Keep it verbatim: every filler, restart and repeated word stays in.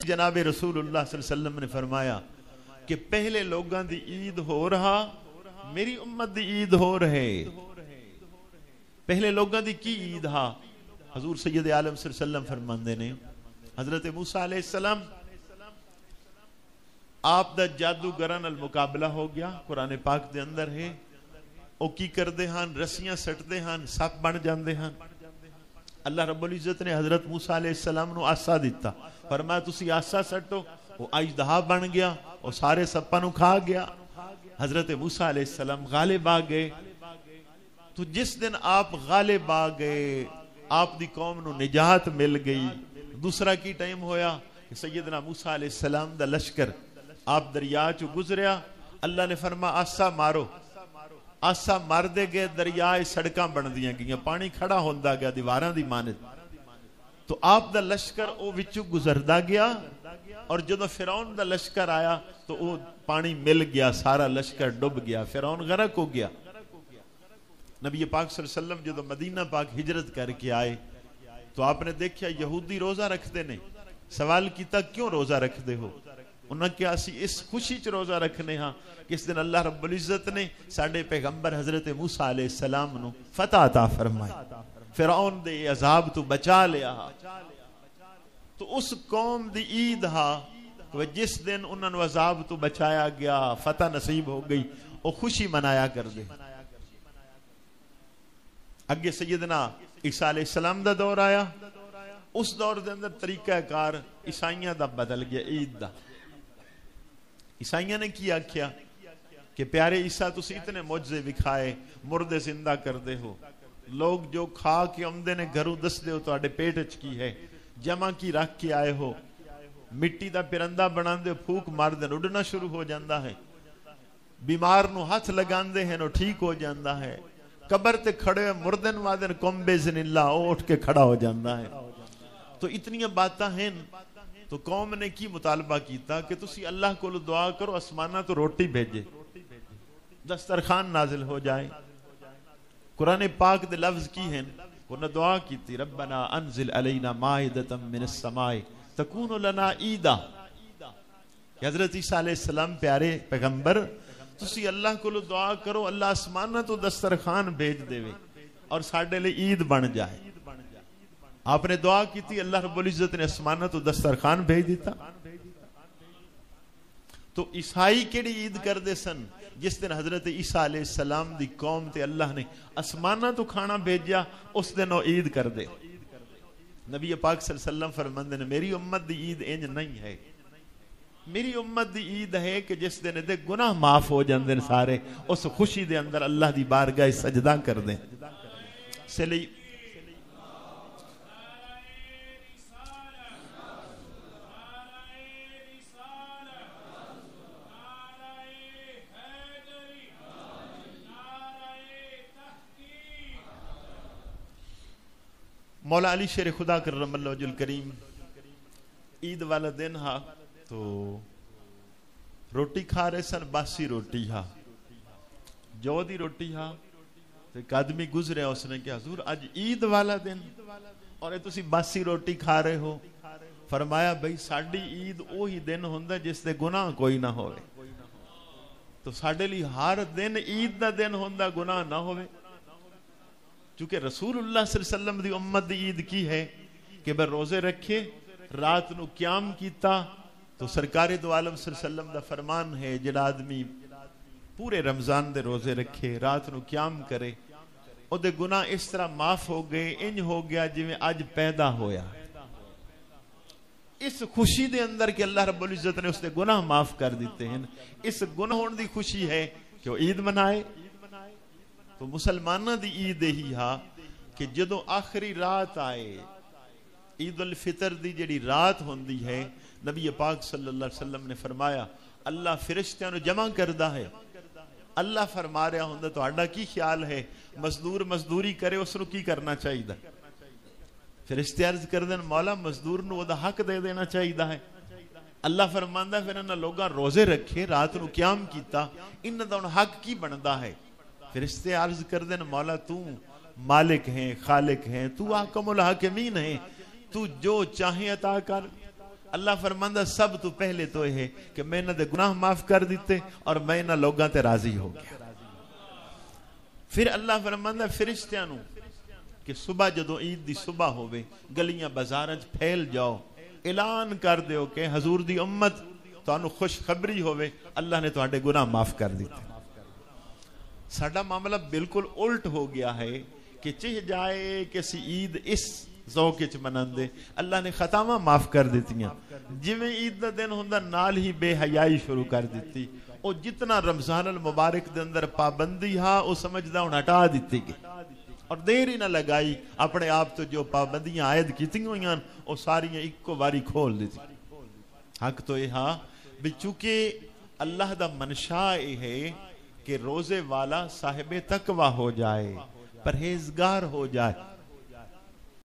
جناب رسول اللہ صلی اللہ علیہ وسلم نے فرمایا کہ پہلے لوگاں دی عید ہو رہا میری امت دی عید ہو رہے. پہلے لوگاں دی کی عید ہا حضور سید عالم صلی اللہ علیہ وسلم فرماندے نے حضرت موسیٰ علیہ السلام آپ دا جادوگراں نال مقابلہ ہو گیا. قرآن پاک دے اندر ہے او کی کردے ہن رسیاں سٹدے ہن سپ بن جاندے ہن. اللہ رب العزت نے حضرت موسیٰ علیہ السلام نو آسا دیتا فرمایا تسی آسا سٹو وہ اژدہا بن گیا وہ سارے سپاں نو کھا گیا. حضرت موسیٰ علیہ السلام غالب آ گئے. تو جس دن آپ غالب آ گئے آپ دی قوم نو نجات مل گئی. دوسرا کی ٹائم ہویا کہ سیدنا موسیٰ علیہ السلام دا لشکر آپ دریا چو گزریا. اللہ نے فرما آسا مارو. آسا مار دے گئے دریا سڑکاں بن دیاں گئیاں پانی کھڑا ہوندا گیا دیواراں دی مانند. تو آپ دا لشکر او وچو گزردا گیا اور جدو فرعون دا لشکر آیا تو او پانی مل گیا سارا لشکر ڈب گیا فرعون غرق ہو گیا. نبی پاک صلی اللہ علیہ وسلم جدو مدینہ پاک ہجرت کر کے آئے تو آپ نے دیکھا یہودی روزہ رکھتے نے. سوال کیتا کیوں روزہ رکھ دے ہو؟ انہوں نے کہا اسی اس خوشی چ روزہ رکھنے ہاں کہ اس دن اللہ رب العزت نے ساڈے پیغمبر حضرت موسیٰ علیہ السلام نو فتح عطا فرمائی فرعون دے عذاب تو بچا لیا. تو اس قوم دی عید ہا جس دن انہوں نے عذاب تو بچایا گیا فتح نصیب ہو گئی وہ خوشی منایا کر دے. اگے سیدنا عیسیٰ علیہ السلام دا دور آیا. اس دور دے اندر طریقہ کار عیسائیاں دا بدل گیا. عید دا عیسائیاں نے کیا کیا کہ پیارے عیسیٰ تسی اتنے معجزے دکھائے مردے زندہ کر دے ہو لوگ جو کھا کے آمدے نے گھروں دس دے ہو تو آڑے پیٹ اچ کی ہے جمع کی رکھ کے آئے ہو مٹی دا پرندہ بنان دے پھوک مار دے اڑنا شروع ہو جاندہ ہے بیمار نو ہاتھ لگان دے ہیں نو ٹھیک ہو جاندہ ہے قبر تے کھڑے مردن وادن کم بیزن اللہ او اٹھ کے کھڑا ہو جاندہ ہے. تو اتنی باتاں ہیں تو قوم نے کی مطالبہ کیتا کہ تسی اللہ کو دعا کرو اسمانہ تو روٹی بھیجے دسترخوان نازل ہو جائے. قرآن پاک دے لفظ کی ہیں انہوں نے دعا کی تھی ربنا انزل علینا مائدتا من السماء تکون لنا عیدا. حضرت عیسیٰ علیہ السلام پیارے پیغمبر تسی اللہ کو دعا کرو اللہ آسمانہ تو دسترخوان بھیج دے وے اور ساڑھے لئے عید بن جائے. آپ نے دعا کی تھی اللہ رب العزت نے آسمانہ تو دسترخوان بھیج دیتا. تو عیسائی کیڑی عید کر دے سن جس دن حضرت عیسیٰ علیہ السلام دی قوم تے اللہ نے آسمانہ تو کھانا بھیجیا اس دن وہ عید کر دے. نبی پاک صلی اللہ علیہ وسلم فرماندے نے میری امت دی عید انج نہیں ہے. میری امت دی عید ہے کہ جس دن دے گناہ معاف ہو جاندے سارے اس خوشی دے اندر اللہ دی بارگاہ سجدہ کر دیں. سے لئی مولا علی شیر خدا کرم اللہ وجہ الکریم عید والا دن ہا تو روٹی کھا رہے سن باسی روٹی ہا جو دی روٹی ہا تو ایک آدمی گزرے اس نے کہا حضور آج عید والا دن اور اے تسی باسی روٹی کھا رہے ہو. فرمایا بھئی ساڑی عید وہی دن ہوندا جس دے گناہ کوئی نہ ہوئے. تو ساڑے لی ہر دن عید دا دن ہوندا گناہ نہ ہوئے. چونکہ رسول اللہ صلی اللہ علیہ وسلم دی امت دی عید کی ہے کہ بر روزے رکھے رات نو قیام کیتا. تو سرکار دو عالم صلی اللہ علیہ وسلم دا فرمان ہے جڑا آدمی پورے رمضان دے روزے رکھے رات نو قیام کرے او دے گناہ اس طرح معاف ہو گئے انج ہو گیا جویں آج پیدا ہویا. اس خوشی دے اندر کہ اللہ رب العزت نے اس دے گناہ معاف کر دیتے ہیں اس گناہ ہون دی خوشی ہے کہ وہ عید منائے. تو مسلمانہ دی عید ہی ہا کہ جدو آخری رات آئے عید الفطر دی جڑی رات ہوندی ہے نبی پاک صلی اللہ علیہ وسلم نے فرمایا اللہ فرشتیاں نو جمع کردہ ہے. اللہ فرما رہا ہوندہ تو آڈا کی خیال ہے مزدور مزدوری کرے اس نو کی کرنا چاہیے دا. فرشتے عرض کردن مولا مزدور نو وہ دا حق دے دینا چاہیے دا ہے. اللہ فرماندہ پھر انہاں لوگاں روزے رکھے رات نو قیام کیتا انہاں دا حق کی بندہ ہے. فرشتے عرض کردن مولا تو مالک ہیں خالق ہیں تو حکم الحاکمین ہیں تو جو چاہیں عطا کر اللہ فرماندا سب تو پہلے تو یہ ہے کہ میں انہاں دے گناہ معاف کر دیتے اور میں انہاں لوگاں تے راضی ہو گیا. پھر اللہ فرماندا فرشتیاں نو کہ صبح جدو عید دی صبح ہوئے گلیاں بازاراں چ پھیل جاؤ, اعلان کر دیو کہ حضور دی امت تانوں خوشخبری ہوئے اللہ نے تواڈے گناہ معاف کر دیتے. ساڈا معاملہ بالکل الٹ ہو گیا ہے کہ چہ جائے کہ سی عید اس ذوق وچ مناندے, اللہ نے خطاواں معاف کر دیتیاں. جویں عید دا دن ہوندا نال ہی بے حیائی شروع کر دیتی. او جتنا رمضان المبارک دے اندر پابندی ہا او سمجھدا ہن ہٹا دتی گئی اور دیر ہی نہ لگائی اپنے آپ تو جو پابندیاں عائد کیتیاں ہوئیاں او ساریاں اکو واری کھول دیتی. حق تو یہ ہاں بھی چونکہ اللہ دا منشا یہ ہے کہ روزے والا صاحب تقوی ہو جائے, پرہیزگار ہو جائے.